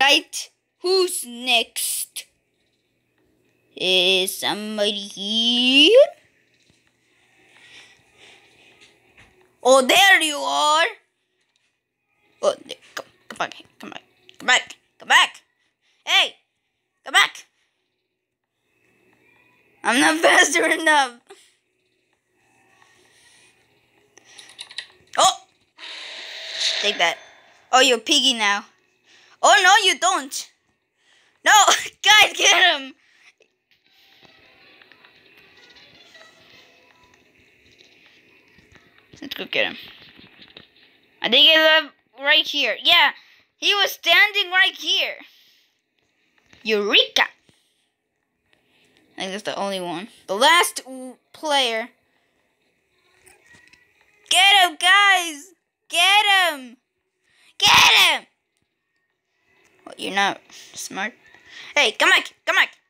Alright, who's next? Is somebody here? Oh, there you are! Oh, come back, come back, come back, come back! Hey, come back! I'm not faster enough. Oh! Take that. Oh, you're piggy now. Oh, no, you don't. No, guys, get him. Let's go get him. I think he lived right here. Yeah, he was standing right here. Eureka! I think that's the only one. The last player. Get him, guys! Get him! Get him! Well, you're not smart. Hey, come back! Come back!